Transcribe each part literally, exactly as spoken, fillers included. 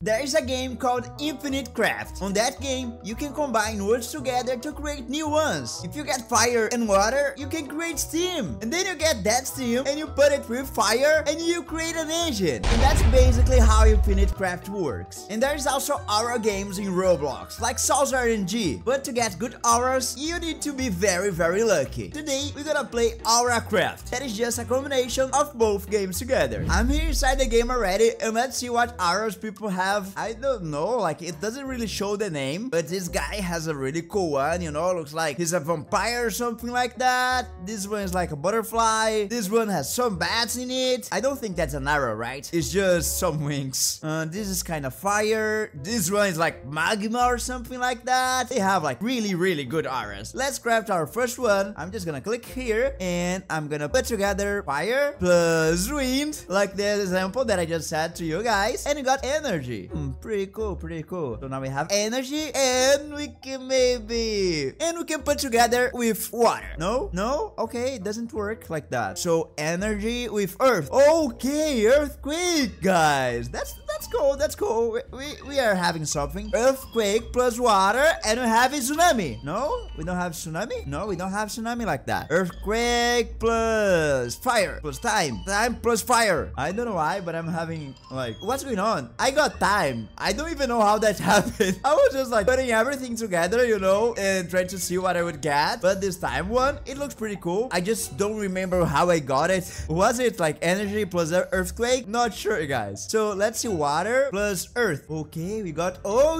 There is a game called Infinite Craft. On that game, you can combine words together to create new ones. If you get fire and water, you can create steam. And then you get that steam and you put it with fire and you create an engine. And that's basically how Infinite Craft works. And there's also aura games in Roblox, like Souls R N G. But to get good auras, you need to be very, very lucky. Today, we're gonna play Aura Craft. That is just a combination of both games together. I'm here inside the game already, and let's see what auras people have. I don't know, like it doesn't really show the name, but this guy has a really cool one, you know, looks like he's a vampire or something like that. This one is like a butterfly. This one has some bats in it. I don't think that's an arrow, right? It's just some wings. Uh, this is kind of fire. This one is like magma or something like that. They have like really, really good auras. Let's craft our first one. I'm just gonna click here and I'm gonna put together fire plus wind, like the example that I just said to you guys, and you got energy. Hmm, pretty cool, pretty cool. So now we have energy and we can maybe and we can put together with water. No, no, okay, it doesn't work like that. So energy with earth. Okay, earthquake, guys. That's that's cool. That's cool. We, we we are having something. Earthquake plus water, and we have a tsunami. No, we don't have tsunami. No, we don't have tsunami like that. Earthquake plus fire plus time. Time plus fire. I don't know why, but I'm having like, what's going on? I got time. I don't even know how that happened. I was just like putting everything together, you know, and trying to see what I would get. But this time one, it looks pretty cool. I just don't remember how I got it. Was it like energy plus earthquake? Not sure, guys. So let's see, water plus earth. Okay, we got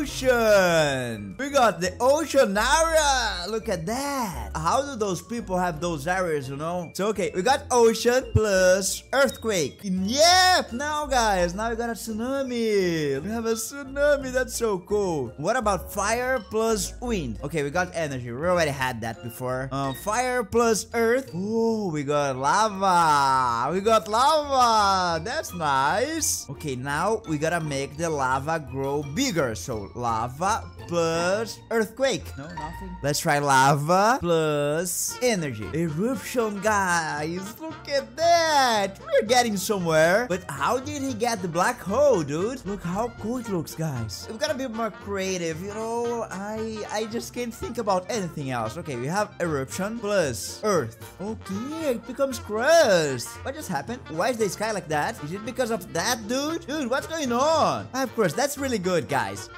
ocean. We got the ocean area. Look at that. How do those people have those areas, you know? So okay, we got ocean plus earthquake. Yep, now guys, now we got a tsunami. We have a tsunami. That's so cool. What about fire plus wind? Okay, we got energy. We already had that before. Um, fire plus earth. Oh, we got lava. We got lava. That's nice. Okay, now we gotta make the lava grow bigger. So lava plus earthquake. No, nothing. Let's try lava plus energy. Eruption, guys. Look at that. We're getting somewhere. But how did he get the black hole, dude? Look how cool it looks, guys. We've got to be more creative, you know. I I just can't think about anything else. Okay, we have eruption plus earth. Okay, it becomes crust. What just happened? Why is the sky like that? Is it because of that, dude? Dude, what's going on? I have crust. That's really good, guys.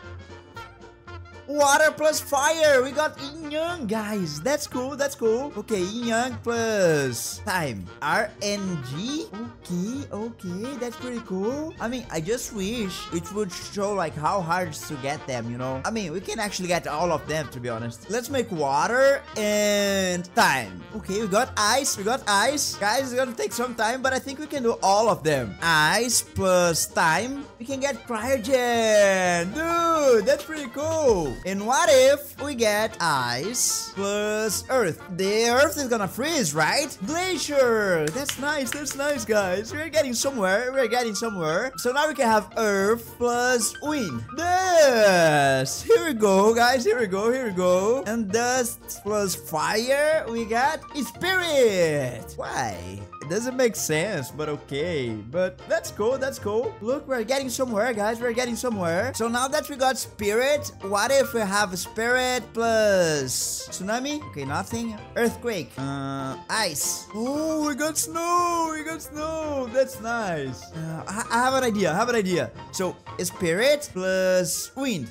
Water plus fire. We got yin yang, guys. That's cool. That's cool. Okay, yin yang plus time. R N G. Okay, okay. That's pretty cool. I mean, I just wish it would show like how hard to get them, you know? I mean, we can actually get all of them, to be honest. Let's make water and time. Okay, we got ice. We got ice. Guys, it's gonna take some time, but I think we can do all of them. Ice plus time. We can get cryogen. Dude, that's pretty cool. And what if we get ice plus earth? The earth is gonna freeze, right? Glacier. That's nice. That's nice, guys. We're getting somewhere. We're getting somewhere. So now we can have earth plus wind. Dust. Here we go, guys. Here we go. Here we go. And dust plus fire. We got spirit. Why? It doesn't make sense, but okay. But that's cool. That's cool. Look, we're getting somewhere, guys. We're getting somewhere. So now that we got spirit, what if we have spirit plus tsunami? Okay, nothing. Earthquake. Uh, ice. Oh, we got snow. We got snow. That's nice. Uh, I, I have an idea. I have an idea. So spirit plus wind.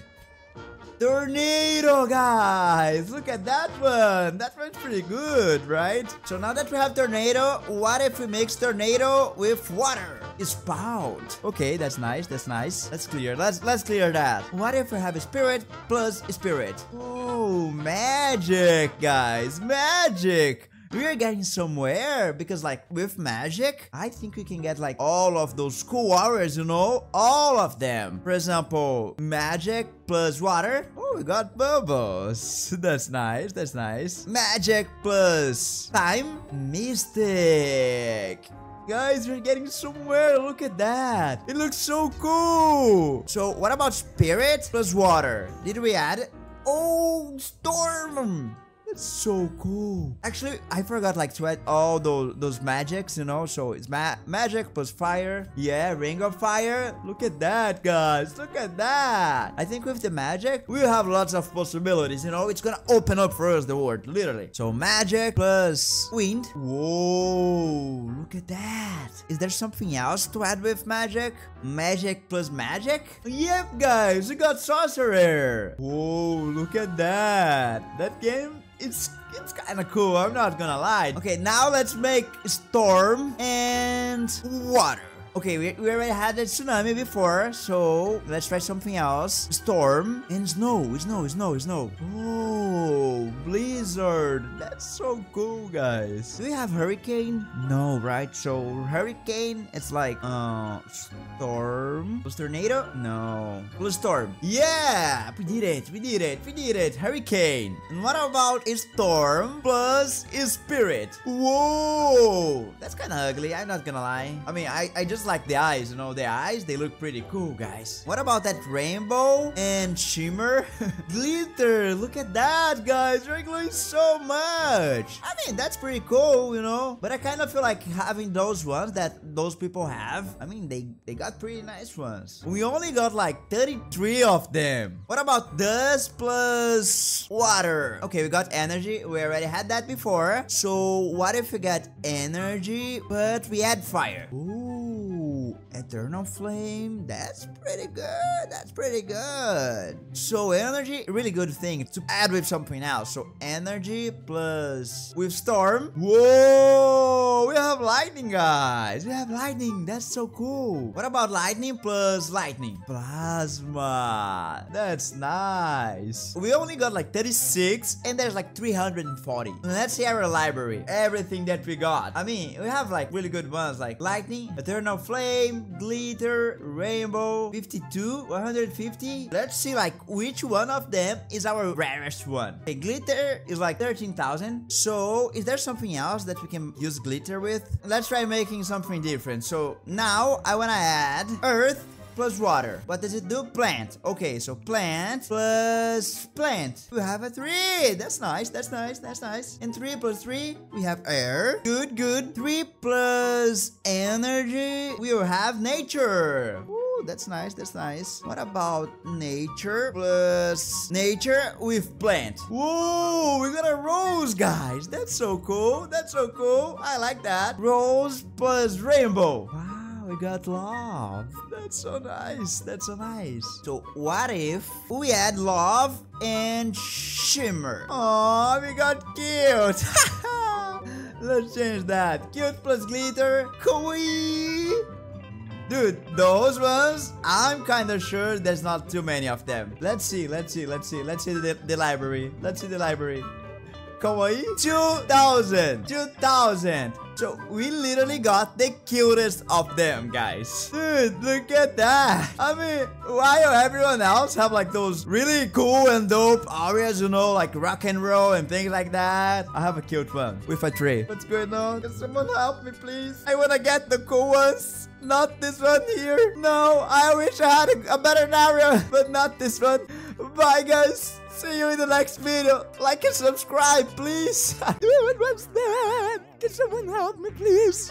Tornado, guys. Look at that one. That one's pretty good, right? So now that we have tornado, what if we mix tornado with water? Spout. Okay, that's nice. That's nice. Let's clear. Let's let's clear that. What if we have a spirit plus spirit? Oh, magic, guys. Magic. We are getting somewhere because like with magic, I think we can get like all of those cool hours, you know, all of them. For example, magic plus water. Oh, we got bubbles. That's nice. That's nice. Magic plus time. Mystic. Guys, we're getting somewhere. Look at that. It looks so cool. So what about spirit plus water? Did we add? Oh, storm. That's so cool. Actually, I forgot like to add all those those magics, you know. So it's ma magic plus fire. Yeah, ring of fire. Look at that, guys. Look at that. I think with the magic, we'll have lots of possibilities, you know. It's gonna open up for us the world, literally. So magic plus wind. Whoa, look at that. Is there something else to add with magic? Magic plus magic? Yep, guys, we got sorcerer. Whoa, look at that. That game, it's it's kind of cool, I'm not gonna lie. Okay, now let's make storm and water. Okay, we, we already had the tsunami before, so let's try something else. Storm and snow, snow, snow, snow. Oh, blizzard. That's so cool, guys. Do we have hurricane? No, right? So hurricane, it's like uh storm plus tornado? No. Plus storm. Yeah, we did it. We did it. We did it. Hurricane. And what about a storm plus a spirit? Whoa, that's kind of ugly. I'm not gonna lie. I mean, I I just like the eyes, you know, the eyes, they look pretty cool, guys. What about that rainbow and shimmer? Glitter, look at that, guys. We're glowing so much. I mean, that's pretty cool, you know, but I kind of feel like having those ones that those people have. I mean, they they got pretty nice ones. We only got like thirty-three of them. What about dust plus water? Okay, we got energy. We already had that before. So what if we got energy but we had fire? Ooh, eternal flame. That's pretty good. That's pretty good. So energy, really good thing to add with something else. So energy plus with storm. Whoa, we have lightning, guys. We have lightning. That's so cool. What about lightning plus lightning? Plasma. That's nice. We only got like thirty-six and there's like three hundred forty. Let's see our library. Everything that we got. I mean, we have like really good ones like lightning, eternal flame, glitter, rainbow, fifty-two, one hundred fifty. Let's see like which one of them is our rarest one. Okay, glitter is like thirteen thousand. So is there something else that we can use glitter with? Let's try making something different. So now I want to add earth plus water. What does it do? Plant. Okay, so plant plus plant. We have a three. That's nice. That's nice. That's nice. And three plus three, we have air. Good, good. Three plus energy, we will have nature. Ooh, that's nice. That's nice. What about nature plus nature with plant? Whoa, we got a rose, guys. That's so cool. That's so cool. I like that. Rose plus rainbow. Wow. We got love. That's so nice. That's so nice. So what if we add love and shimmer? Oh, we got cute. Let's change that. Cute plus glitter. Kawaii. Dude, those ones, I'm kind of sure there's not too many of them. Let's see. Let's see. Let's see. Let's see the, the library. Let's see the library. Kawaii. two thousand. two thousand. So we literally got the cutest of them, guys. Dude, look at that. I mean, while everyone else have like those really cool and dope areas, you know, like rock and roll and things like that, I have a cute one with a tree. What's going on? Can someone help me, please? I want to get the cool ones. Not this one here. No, I wish I had a, a better area, but not this one. Bye, guys. See you in the next video. Like and subscribe, please. Dude, what's that? Can someone help me, please?